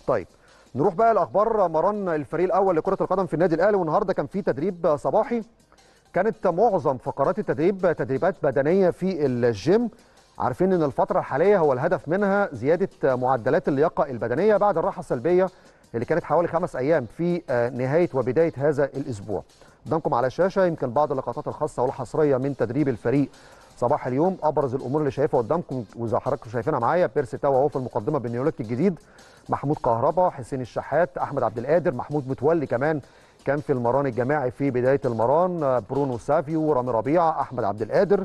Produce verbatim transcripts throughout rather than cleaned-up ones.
طيب نروح بقى لاخبار مران الفريق الاول لكره القدم في النادي الاهلي، والنهارده كان في تدريب صباحي. كانت معظم فقرات التدريب تدريبات بدنيه في الجيم. عارفين ان الفتره الحاليه هو الهدف منها زياده معدلات اللياقه البدنيه بعد الراحه السلبيه اللي كانت حوالي خمس ايام في نهايه وبدايه هذا الاسبوع. قدامكم على الشاشه يمكن بعض اللقطات الخاصه والحصريه من تدريب الفريق صباح اليوم. ابرز الامور اللي شايفها قدامكم وزي حضراتكم شايفينها معايا: بيرسي تاو اهو في المقدمه بالنيولوك الجديد، محمود كهربا، حسين الشحات، احمد عبد القادر، محمود متولي كمان كان في المران الجماعي في بدايه المران، برونو سافيو، رامي ربيعه، احمد عبد القادر.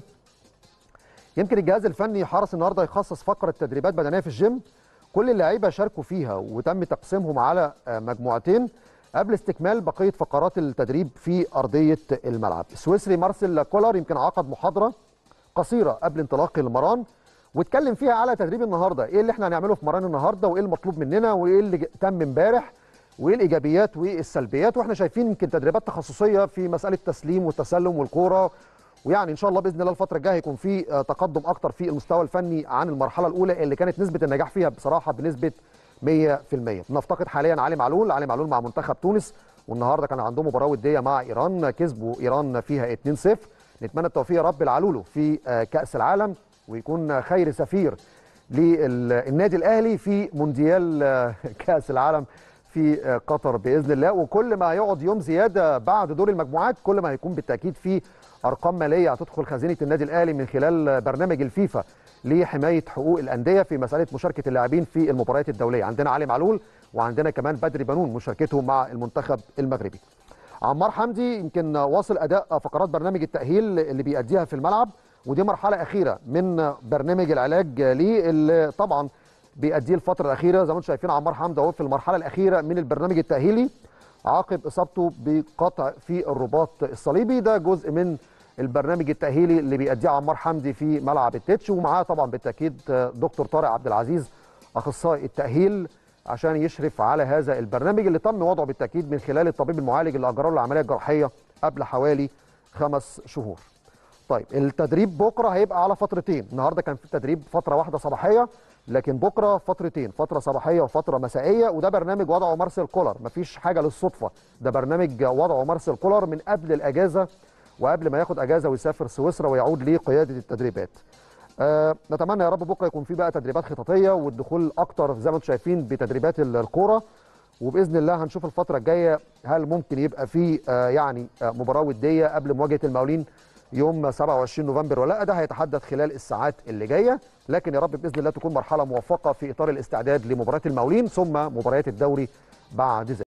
يمكن الجهاز الفني حرص النهارده يخصص فقره تدريبات بدنيه في الجيم، كل اللعيبه شاركوا فيها وتم تقسيمهم على مجموعتين قبل استكمال بقيه فقرات التدريب في ارضيه الملعب. السويسري مارسيل كولر يمكن عقد محاضره قصيره قبل انطلاق المران واتكلم فيها على تدريب النهارده، ايه اللي احنا هنعمله في مران النهارده وايه المطلوب مننا وايه اللي تم امبارح وايه الايجابيات وايه السلبيات. واحنا شايفين يمكن تدريبات تخصصيه في مساله التسليم والتسلم والكوره، ويعني ان شاء الله باذن الله الفتره الجايه هيكون في تقدم اكتر في المستوى الفني عن المرحله الاولى اللي كانت نسبه النجاح فيها بصراحه بنسبه مية في المية. نفتقد حاليا علي معلول، علي معلول مع منتخب تونس، والنهارده كان عندهم مباراه وديه مع ايران، كسبوا ايران فيها اتنين صفر. نتمنى التوفيق يا رب لعلولو في كاس العالم ويكون خير سفير للنادي الاهلي في مونديال كاس العالم في قطر باذن الله. وكل ما هيقعد يوم زياده بعد دور المجموعات كل ما هيكون بالتاكيد في ارقام ماليه هتدخل خزينه النادي الاهلي من خلال برنامج الفيفا لحمايه حقوق الانديه في مساله مشاركه اللاعبين في المباريات الدوليه. عندنا علي معلول وعندنا كمان بدري بنون مشاركتهم مع المنتخب المغربي. عمار حمدي يمكن واصل اداء فقرات برنامج التاهيل اللي بيأديها في الملعب، ودي مرحله اخيره من برنامج العلاج ليه اللي طبعا بيأديه الفتره الاخيره. زي ما انتم شايفين عمار حمدي اهو في المرحله الاخيره من البرنامج التاهيلي عقب اصابته بقطع في الرباط الصليبي. ده جزء من البرنامج التاهيلي اللي بيأديه عمار حمدي في ملعب التتش، ومعاه طبعا بالتاكيد دكتور طارق عبد العزيز اخصائي التاهيل عشان يشرف على هذا البرنامج اللي تم وضعه بالتاكيد من خلال الطبيب المعالج اللي اجرى له العمليه الجراحيه قبل حوالي خمس شهور. طيب التدريب بكره هيبقى على فترتين، النهارده كان في تدريب فتره واحده صباحيه، لكن بكره فترتين، فتره صباحيه وفتره مسائيه، وده برنامج وضعه مارسيل كولر، مفيش حاجه للصدفه، ده برنامج وضعه مارسيل كولر من قبل الاجازه وقبل ما ياخد اجازه ويسافر سويسرا ويعود لقياده التدريبات. أه نتمنى يا رب بكره يكون في بقى تدريبات خططيه والدخول اكتر زي ما انتم شايفين بتدريبات الكوره، وباذن الله هنشوف الفتره الجايه هل ممكن يبقى في آه يعني آه مباراه وديه قبل مواجهه المقاولين يوم سبعة وعشرين نوفمبر ولا لا. ده هيتحدد خلال الساعات اللي جايه، لكن يا رب باذن الله تكون مرحله موفقه في اطار الاستعداد لمباراه المقاولين ثم مباريات الدوري بعد ذلك.